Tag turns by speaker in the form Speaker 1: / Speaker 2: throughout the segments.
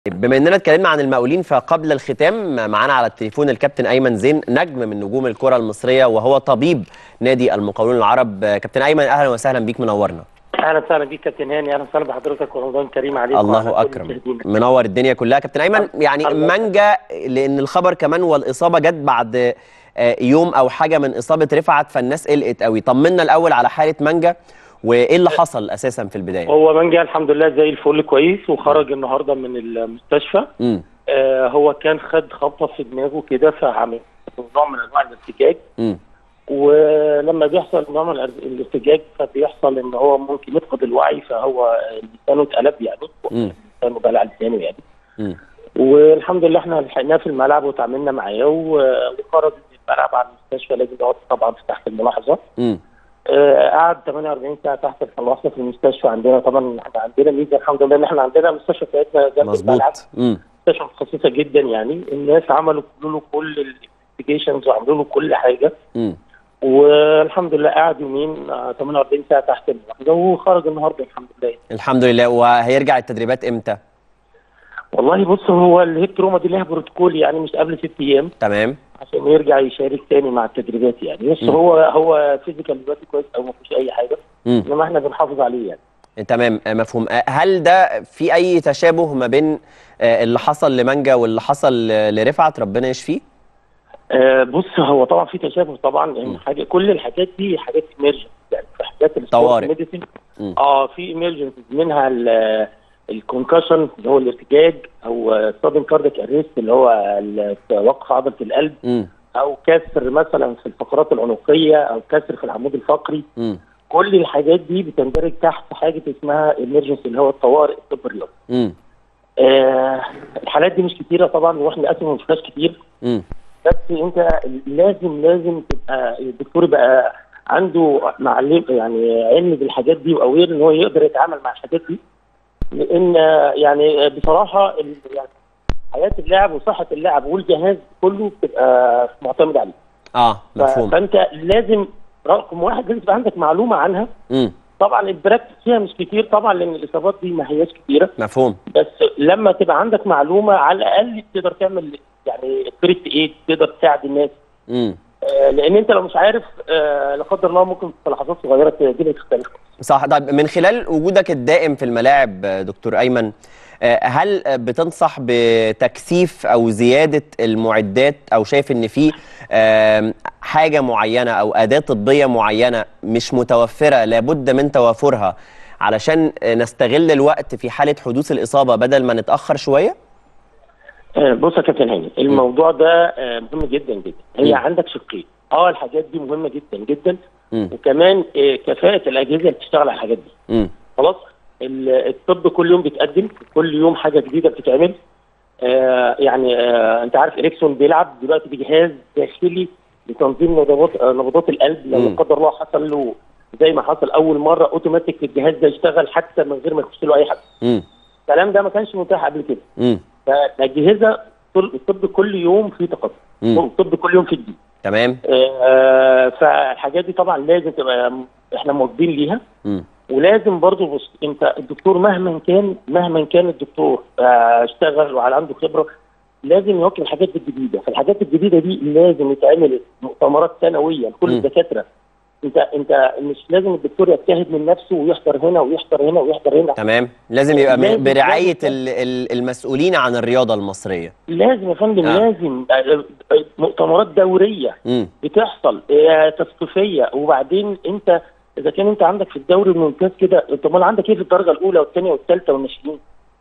Speaker 1: بما اننا اتكلمنا عن المقاولين، فقبل الختام معانا على التليفون الكابتن ايمن زين، نجم من نجوم الكره المصريه وهو طبيب نادي المقاولون العرب. كابتن ايمن، اهلا وسهلا بيك، منورنا.
Speaker 2: اهلا وسهلا بيك كابتن هاني، اهلا وسهلا بحضرتك ورمضان كريم عليكم وعلى
Speaker 1: الله
Speaker 2: كل
Speaker 1: اكرم،
Speaker 2: المشاهدين.
Speaker 1: منور الدنيا كلها. كابتن ايمن، يعني مانجا، لان الخبر كمان والاصابه جت بعد يوم او حاجه من اصابه رفعت، فالناس قلقت قوي. طمنا الاول على حاله مانجا وايه اللي حصل اساسا في البدايه.
Speaker 2: هو مانجا الحمد لله زي الفل كويس، وخرج النهارده من المستشفى. هو كان خد خبطه في دماغه كده، فعمل نوع من انواع الارتجاج. ولما بيحصل نوع من الارتجاج فبيحصل ان هو ممكن يفقد الوعي، فهو لسانه اتقلب يعني، لسانه بلع لسانه يعني. والحمد لله احنا لحقناه في الملعب وتعاملنا معاه وخرج من الملعب على المستشفى. لازم يقعد طبعا تحت الملاحظه. قعد 48 ساعه تحت الملاحظه في المستشفى. عندنا طبعا احنا عندنا ميزه الحمد لله ان احنا عندنا مستشفى بتاعتنا جنب الملعب، مستشفى متخصصه جدا يعني. الناس عملوا له كل الانفستيجيشنز وعملوا له كل حاجه. والحمد لله قعد يومين 48 ساعه تحت الملاحظه وخرج النهارده الحمد لله.
Speaker 1: الحمد لله. وهيرجع التدريبات امتى؟
Speaker 2: والله بص، هو الهيب تروما دي لها بروتوكول يعني، مش قبل 6 ايام
Speaker 1: تمام
Speaker 2: عشان يرجع يشارك تاني مع التدريبات يعني. بس هو فيزيكال دلوقتي كويس او ما فيش اي حاجه، انما احنا بنحافظ عليه يعني.
Speaker 1: تمام، مفهوم. هل ده في اي تشابه ما بين اللي حصل لمانجا واللي حصل لرفعت، ربنا يشفيه؟
Speaker 2: بص، هو طبعا في تشابه طبعا، يعني حاجه كل الحاجات دي حاجات ايمرجنسي يعني، في حاجات السبورت ميديسين في ايمرجنسي، منها الكونكشن اللي هو الارتجاج، او سادن كاردياك اريست اللي هو وقف عضله القلب، او كسر مثلا في الفقرات العنقيه، او كسر في العمود الفقري. كل الحاجات دي بتندرج تحت حاجه اسمها ايمرجنسي اللي هو الطوارئ الطب الرياضي. الحالات دي مش كتيره طبعا، واحنا للاسف ما شفناش كتير. بس انت لازم تبقى الدكتور يبقى عنده معلم يعني علم بالحاجات دي، واوير ان هو يقدر يتعامل مع الحاجات دي، لان يعني بصراحه يعني حياه اللاعب وصحه اللاعب والجهاز كله بتبقى معتمد عليه.
Speaker 1: مفهوم.
Speaker 2: فانت لازم رقم واحد لازم تبقى عندك معلومه عنها. طبعا البراكتس فيها مش كتير طبعا، لان الاصابات دي ما هياش كتيره.
Speaker 1: مفهوم.
Speaker 2: بس لما تبقى عندك معلومه على الاقل تقدر تعمل يعني فيرست ايد، تقدر تساعد الناس. لان انت لو مش عارف لا قدر الله ممكن في لحظات صغيره الدنيا تختلف.
Speaker 1: صح. طيب، من خلال وجودك الدائم في الملاعب دكتور ايمن، هل بتنصح بتكثيف او زياده المعدات، او شايف ان في حاجه معينه او اداه طبيه معينه مش متوفره لابد من توافرها علشان نستغل الوقت في حاله حدوث الاصابه بدل ما نتاخر شويه؟
Speaker 2: بص يا كابتن هاني، الموضوع ده مهم جدا جدا. هي عندك شقين. الحاجات دي مهمه جدا جدا، وكمان كفاءه الاجهزه اللي بتشتغل على الحاجات دي. خلاص، الطب كل يوم بيتقدم، كل يوم حاجه جديده بتتعمل. يعني انت عارف اريكسون بيلعب دلوقتي بجهاز داخلي لتنظيم نبضات القلب. لو لا قدر الله حصل له زي ما حصل اول مره، اوتوماتيك الجهاز ده يشتغل حتى من غير ما يخش له اي حاجه. الكلام ده ما كانش متاح قبل كده. فالاجهزه الطب كل يوم في تقدم، الطب كل يوم في جديد.
Speaker 1: تمام.
Speaker 2: فالحاجات دي طبعا لازم تبقى احنا موجودين ليها. ولازم برضو بص، انت الدكتور مهما كان الدكتور اشتغل وعلى عنده خبره، لازم يواكب الحاجات الجديده. فالحاجات الجديده دي لازم يتعمل مؤتمرات سنويه لكل الدكاتره. انت مش لازم الدكتور يجتهد من نفسه ويحضر هنا ويحضر هنا ويحضر هنا.
Speaker 1: تمام، لازم يبقى برعايه المسؤولين عن الرياضه المصريه.
Speaker 2: لازم يا فندم، لازم مؤتمرات دوريه بتحصل تثقيفيه. وبعدين انت اذا كان انت عندك في الدوري الممتاز كده، طب ما عندك ايه في الدرجه الاولى والثانيه والثالثه والناشئين؟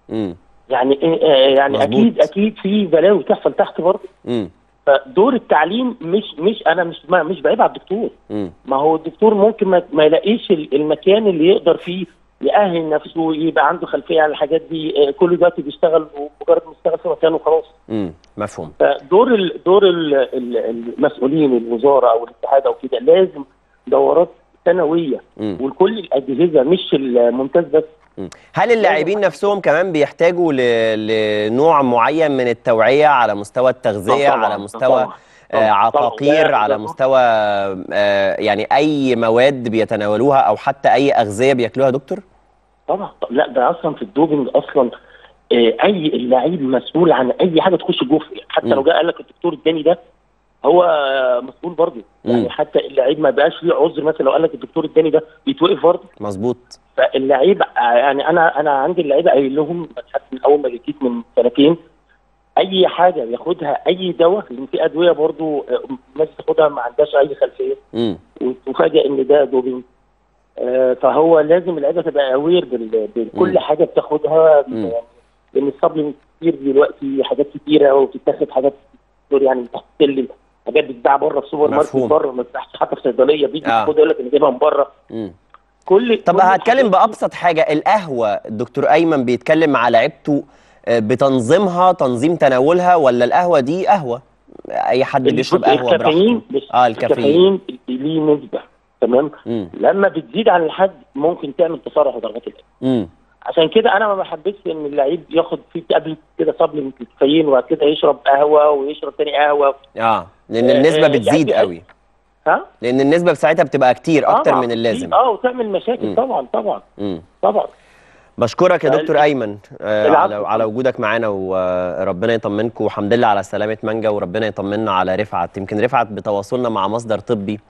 Speaker 2: يعني مظبوط. اكيد في بلاوي بتحصل تحت برضه. فدور التعليم انا مش بعيب على الدكتور. ما هو الدكتور ممكن ما يلاقيش المكان اللي يقدر فيه يأهل نفسه، يبقى عنده خلفيه على الحاجات دي. كل دلوقتي بيشتغل ومجرد ما يشتغل في مكانه وخلاص.
Speaker 1: مفهوم.
Speaker 2: فدور المسؤولين، الوزاره او الاتحاد او كده، لازم دورات سنويه ولكل الاجهزه مش الممتاز بس.
Speaker 1: هل اللاعبين نفسهم كمان بيحتاجوا لنوع معين من التوعية على مستوى التغذية، على مستوى عقاقير، على مستوى يعني أي مواد بيتناولوها أو حتى أي أغذية بياكلوها دكتور؟
Speaker 2: طبعا. لا، ده أصلا في الدوبنج أصلا اي اللعيب مسؤول عن اي حاجه تخش جوه، حتى لو جه قال لك الدكتور الثاني ده هو مسؤول برضه. يعني حتى اللعيب ما بقاش ليه عذر، مثلا لو قال لك الدكتور الثاني ده بيتوقف برضه.
Speaker 1: مظبوط.
Speaker 2: فاللعيب يعني انا عندي اللعيبه قايل لهم حتى من اول ما جيت من سنتين، اي حاجه ياخدها اي دواء، لان في ادويه برضه الناس تاخدها ما عندهاش اي خلفيه وتفاجئ ان ده دوبينج. فهو لازم اللعيبه تبقى اوير بكل حاجه بتاخدها، لان السبلمنت كتير دلوقتي، حاجات كتيره وبتتاخد حاجات كتير يعني تحت السلم، حاجات بتتباع بره في سوبر ماركت بره، ما بتتباعش حتى في صيدليه، بيجي ياخدها يقول لك انا جايبها من بره.
Speaker 1: طب هتكلم بابسط حاجه، القهوه الدكتور ايمن بيتكلم مع لعيبته بتنظيمها، تنظيم تناولها، ولا القهوه دي قهوه اي حد بيشرب قهوه براحته؟
Speaker 2: الكافيين ليه نسبه، تمام. لما بتزيد عن الحد ممكن تعمل تصارع في درجات القلب. عشان كده انا ما بحبش ان اللعيب ياخد فيه قبل كده سبلمنت الكافيين وبعد كده يشرب قهوه ويشرب تاني قهوه.
Speaker 1: لان النسبه بتزيد قوي. لان النسبه ساعتها بتبقى كتير اكتر من اللازم.
Speaker 2: وتعمل مشاكل. طبعا.
Speaker 1: بشكرك يا دكتور ايمن على وجودك معانا، وربنا يطمنكم، والحمد لله على سلامه مانجا، وربنا يطمنا على رفعت. يمكن رفعت بتواصلنا مع مصدر طبي